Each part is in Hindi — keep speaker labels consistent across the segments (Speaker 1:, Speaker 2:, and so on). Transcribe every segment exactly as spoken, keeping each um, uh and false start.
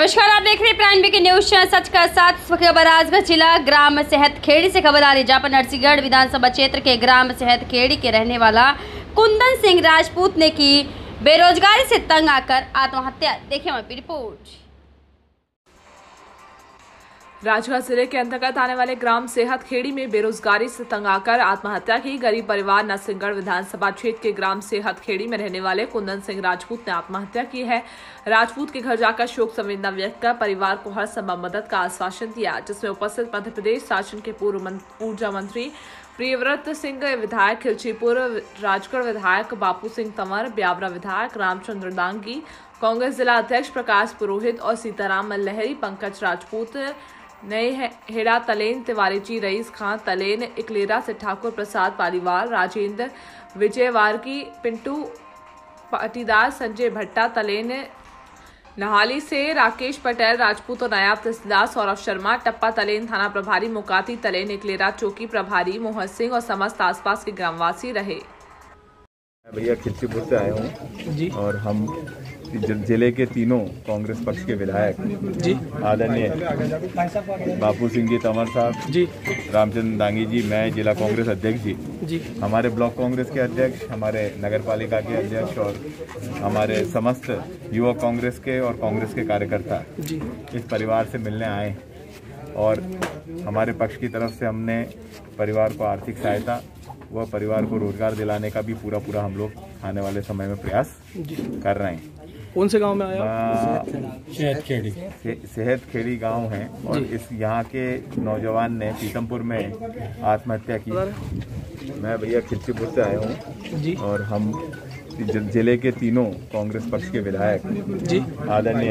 Speaker 1: नमस्कार, आप देख रहे हैं प्राइम वीके न्यूज चैनल सच का साथ। खबर राजगढ़ जिला ग्राम सेहत खेड़ी से खबर आ रही, जहाँ पर नरसिंहगढ़ विधानसभा क्षेत्र के ग्राम सेहत खेड़ी के रहने वाला कुंदन सिंह राजपूत ने की बेरोजगारी से तंग आकर आत्महत्या। देखिए हमारी रिपोर्ट।
Speaker 2: राजगढ़ जिले के अंतर्गत आने वाले ग्राम सेहत खेड़ी में बेरोजगारी से तंग आकर आत्महत्या की गरीब परिवार नरसिंहगढ़ विधानसभा क्षेत्र के ग्राम सेहत खेड़ी में रहने वाले कुंदन सिंह राजपूत ने आत्महत्या की है। राजपूत के घर जाकर शोक संवेदना व्यक्त कर परिवार को हर संभव मदद का आश्वासन दिया, जिसमें उपस्थित मध्य प्रदेश शासन के पूर्व ऊर्जा मंत्री प्रियव्रत सिंह, विधायक खिलचीपुर, राजगढ़ विधायक बापू सिंह तंवर, ब्यावरा विधायक रामचंद्र दांगी, कांग्रेस जिला अध्यक्ष प्रकाश पुरोहित और सीताराम लहरी, पंकज राजपूत, नए हेड़ा तलेन, तिवारी जी, रईस खान तलेन, इकलेरा से ठाकुर प्रसाद पालीवाल, राजेंद्र विजयवारकी, पिंटू पाटीदार, संजय भट्टा तलेन, नहाली से राकेश पटेल राजपूत और नायब तहसीलदार सौरभ शर्मा, टप्पा तलेन थाना प्रभारी मुकाती तलेन, इकलेरा चौकी प्रभारी मोहन सिंह और समस्त आसपास के ग्रामवासी रहे।
Speaker 3: भैया खिलचीपुर से आए हूँ जी, और हम जिले के तीनों कांग्रेस पक्ष के विधायक जी, आदरणीय बापू सिंह जी तंवर साहब जी, रामचंद्र दांगी जी, मैं जिला कांग्रेस अध्यक्ष जी जी, हमारे ब्लॉक कांग्रेस के अध्यक्ष, हमारे नगर पालिका के अध्यक्ष और हमारे समस्त युवा कांग्रेस के और कांग्रेस के कार्यकर्ता जी इस परिवार से मिलने आए और हमारे पक्ष की तरफ से हमने परिवार को आर्थिक सहायता व परिवार को रोजगार दिलाने का भी पूरा पूरा हम लोग आने वाले समय में प्रयास कर रहे हैं।
Speaker 4: कौन से गांव में आया?
Speaker 3: सेहत खेड़ी से, सेहत खेड़ी गांव है और इस यहाँ के नौजवान ने पीतमपुर में आत्महत्या की। मैं भैया खिलचीपुर से आया हूँ जी, और हम जिले के तीनों कांग्रेस पक्ष के विधायक जी, आदरणीय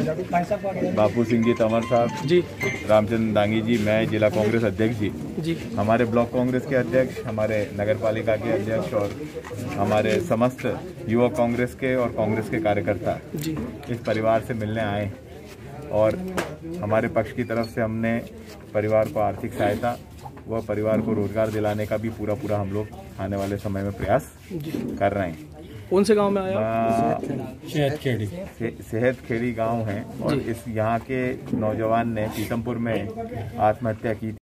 Speaker 3: बापू सिंह जी तंवर साहब जी, रामचंद्र दांगी जी, मैं जिला कांग्रेस अध्यक्ष जी जी, हमारे ब्लॉक कांग्रेस के अध्यक्ष, हमारे नगर पालिका के अध्यक्ष और हमारे समस्त युवा कांग्रेस के और कांग्रेस के कार्यकर्ता जी इस परिवार से मिलने आए और हमारे पक्ष की तरफ से हमने परिवार को आर्थिक सहायता व परिवार को रोजगार दिलाने का भी पूरा पूरा हम लोग आने वाले समय में प्रयास कर रहे हैं।
Speaker 4: कौन से गांव में आया?
Speaker 3: सेहत खेड़ी से, सेहत खेड़ी गांव है और इस यहाँ के नौजवान ने पीतमपुर में आत्महत्या की।